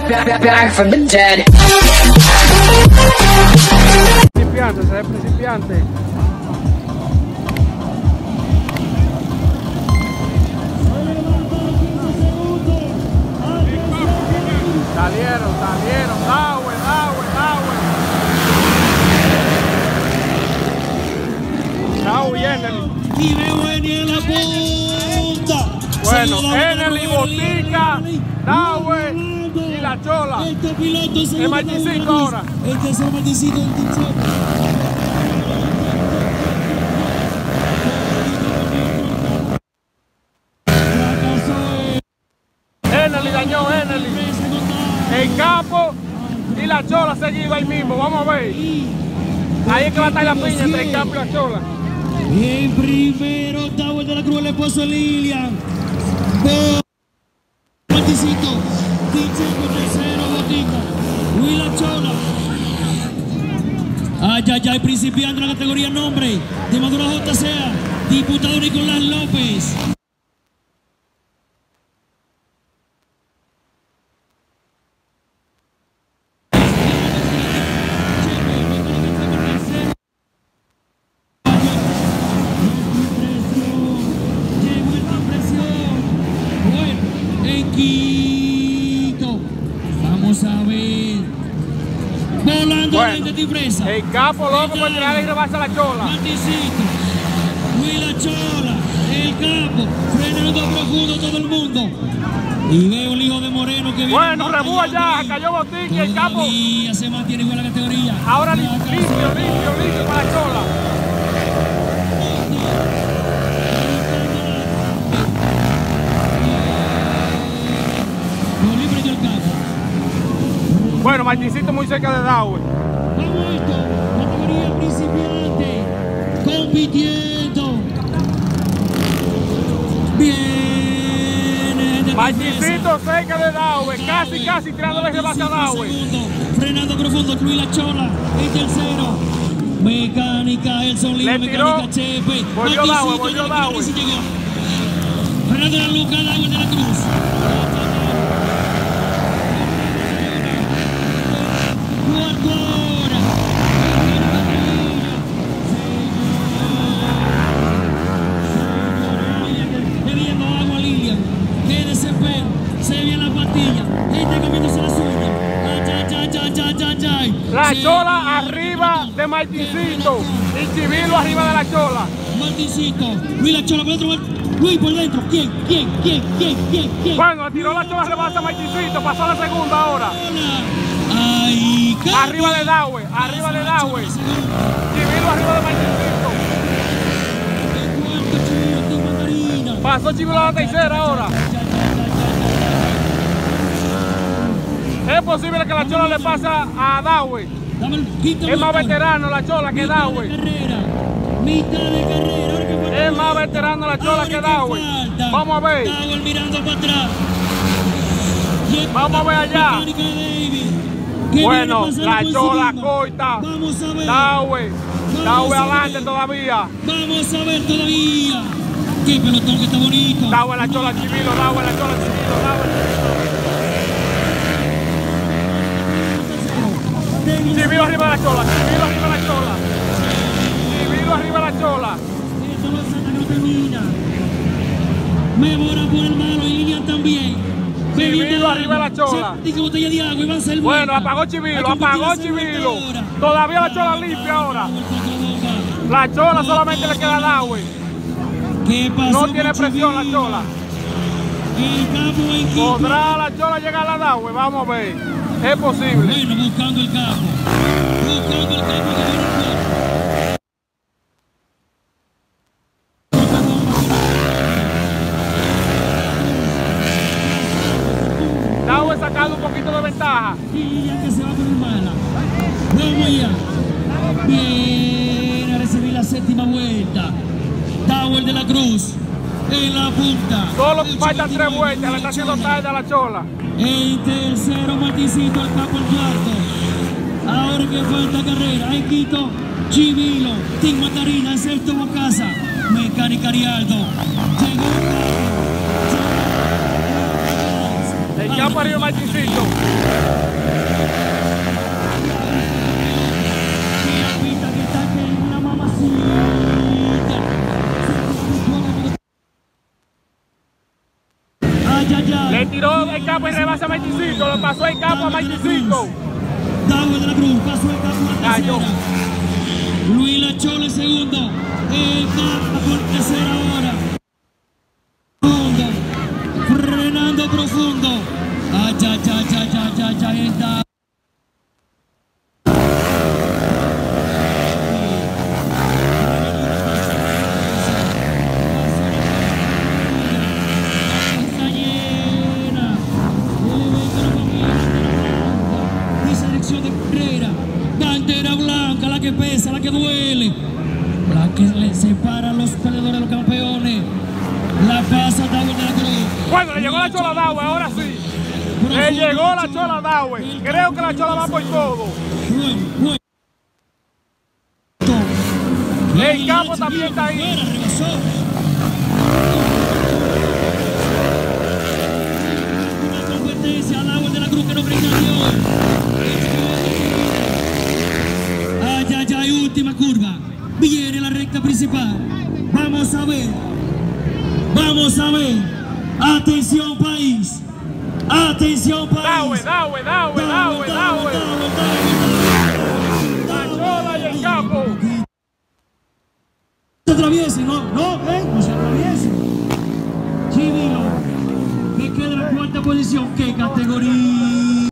back from the dead. Principiante, se ve principiante. Salieron, Dawe. Dawe y Enel. Y veo en la punta. Bueno, Enel, Botica, Dawe y la Chola. Este piloto es el Martincito ahora. Este es el Martincito del tercero. Enel dañó Enel. El Capo y la Chola seguido ahí mismo. Vamos a ver. Ahí es que va a estar la piña entre el Capo y la Chola. En primero, Dawe de la Cruz, el esposo de Lilian. Martincito. Dicheco, tercero, Botica. Luis La Chola. Ay, principiante en la categoría nombre de Madura JCA. Diputado Nicolás López. Vamos a ver. Volando Bueno, de Tipresa. el Capo loco por tirar y rebasa la Chola. Martincito. Luis La Chola. El Capo. Frenando profundo todo el mundo. Y veo el hijo de Moreno que viene. Bueno, rebúa ya, cayó Botica y el Capo. Y se mantiene igual la categoría. Ahora limpio para la Chola. Lo libre del Capo. Bueno, Martincito muy cerca de Dawe. Vamos a esto, categoría principiante, compitiendo. Viene Martincito cerca de Dawe, casi tirándole rebase a Dawe. Frenando profundo, Luis La Chola, el tercero. Mecánica, Elson Lima, mecánica Chepe. Volvió Dawe. Fernando La Luca, Dawe de la Cruz. Cuarto ahora. Bebiendo agua, Lilian. Qué desespero. Se viene la pastilla. Este comiéndose la suya. La Chola arriba de Martincito y Chivilo arriba de la Chola. Martincito. Luis La Chola por dentro. Luis por dentro. ¿Quién? Bueno, tiró la Chola, rebasa a Martincito. Pasó a la segunda ahora. Ay, Arriba de Dawe. Chivilo arriba de Martincito. Pasó Chivilo a la tercera ahora. Es posible que la Chola le pase a Dawe. Es más veterano la Chola que Dawe. Mitad de carrera. Es más veterano la Chola que Dawe. Vamos a ver. Dawe mirando para atrás. Vamos a ver allá. Bueno, la Chola corta. Dawe adelante todavía. Vamos a ver todavía. Qué pelotón que está bonito. Dawe la Chola Chivilo, Dawe la Chola Chivilo. Chivilo arriba de la Chola. Esto no termina. Mejora por el malo y Lilian también. Chivilo arriba de la Chola. Botella de agua y va a ser bueno, apagó Chivilo. Todavía la Chola limpia ahora. La Chola solamente le queda Dawe. No tiene presión la Chola. ¿Podrá la Chola llegar a la Dawe? Vamos a ver. Es posible. Bueno, buscando el Capo. Dawe sacando un poquito de ventaja. Y ya que se va por el mala. Vamos allá. Viene a recibir la séptima vuelta. Dawe de la Cruz. En la punta. Solo faltan 3 vueltas. Le está haciendo tarde a la Chola. El tercero, Martincito, el Capo el cuarto. Ahora que falta carrera, hay Quito, Chivilo, Tim Matarina, el sexto Bocasa, Mecánica Arialdo. Llegó El capo arriba Martincito. Le tiró el capo y rebasa a Martincito, lo pasó el capo a Martincito. Dauer de la Cruz, pasó el capo a tercera. Luis La Chola en segundo. El capo por tercera ahora. Frenando profundo. Ay, está. De carrera, bandera blanca, la que pesa, la que duele, la que le separa a los perdedores, los campeones. La pasa Dauer de la Cruz. Bueno, le llegó la Chola Dauer, ahora sí. Le llegó la Chola Dauer. Creo que la Chola va por todo. El capo también está ahí. Una competencia, Dauer de la Cruz que no brinda Dios. Ay, última curva. Viene la recta principal. Vamos a ver. Vamos a ver. Atención, país. Atención, país. Dauer. La Chola y el capo. No se atraviesen, no se atraviesen. Chivilo, me queda en la cuarta posición. ¿Qué categoría?